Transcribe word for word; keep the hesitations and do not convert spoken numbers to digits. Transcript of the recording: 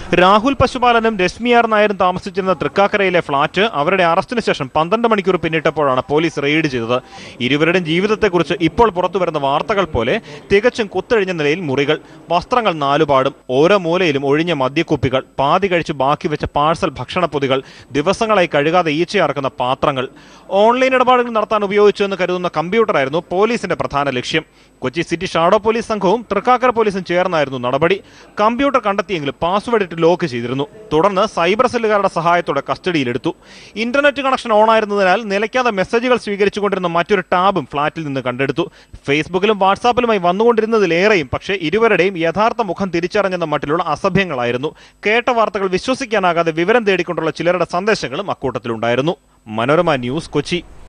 Rahul Pasupalanum, Resmi നായരും താമസിച്ചിരുന്ന തൃക്കാക്കരയിലെ flat അവരുടെ അറസ്റ്റിന് ശേഷം പന്ത്രണ്ട് മണിക്കൂർ പിന്നിട്ടപ്പോഴാണ് പോലീസ് റെയ്ഡ് ചെയ്തത്. ഇരുവരുടെയും ജീവിതത്തെക്കുറിച്ച് ഇപ്പോൾ പുറത്തുവരുന്ന വാർത്തകൾ പോലെ തികച്ചും കുത്തഴിഞ്ഞ നിലയിൽ മുറികൾ, വസ്ത്രങ്ങൾ നാലുപാടും, ഓരോ മൂലയിലും ഒഴിഞ്ഞ മദ്യക്കുപ്പികൾ, പാതി കഴിച്ച് ബാക്കി വെച്ച പാഴ്സൽ ഭക്ഷണപ്പൊതികൾ, ദിവസങ്ങളായി കഴുകാതെ ഈച്ചയറക്കുന്ന പാത്രങ്ങൾ. ഓൺലൈൻ ഇടപാടുകൾ നടത്താൻ ഉപയോഗിച്ചുവെന്ന് കരുതുന്ന കമ്പ്യൂട്ടറായിരുന്നു പോലീസിന്റെ പ്രധാന ലക്ഷ്യം. കൊച്ചി സിറ്റി ഷാഡോ പോലീസ് സംഘവും തൃക്കാക്കര പോലീസും ചേർന്നായിരുന്നു നടപടി. കമ്പ്യൂട്ടർ കണ്ടെത്തിയെങ്കിലും പാസ്വേഡ് ഇട്ട് ലോക്ക് ചെയ്തിരുന്നു. തുടർന്ന് സൈബർ സെല്ലുകാരുടെ സഹായത്തോടെ കസ്റ്റഡിയിലെടുത്തു. ഇന്റർനെറ്റ് കണക്ഷൻ ഓണായിരുന്നതിനാൽ നിലയ്ക്കാതെ മെസ്സേജുകൾ സ്വീകരിച്ചുകൊണ്ടിരുന്ന മറ്റൊരു ടാബും ഫ്ളാറ്റിൽ നിന്ന് കണ്ടെടുത്തു. ഫേസ്ബുക്കിലും വാട്സാപ്പിലുമായി വന്നുകൊണ്ടിരുന്നതിലേറെയും പക്ഷേ ഇരുവരുടെയും യഥാർത്ഥ മുഖം തിരിച്ചറിഞ്ഞെന്ന മട്ടിലുള്ള അസഭ്യങ്ങളായിരുന്നു. കേട്ട വാർത്തകൾ വിശ്വസിക്കാനാകാതെ വിവരം തേടിക്കൊണ്ടുള്ള ചിലരുടെ സന്ദേശങ്ങളും അക്കൂട്ടത്തിലുണ്ടായിരുന്നു. മനോരമ ന്യൂസ്, കൊച്ചി.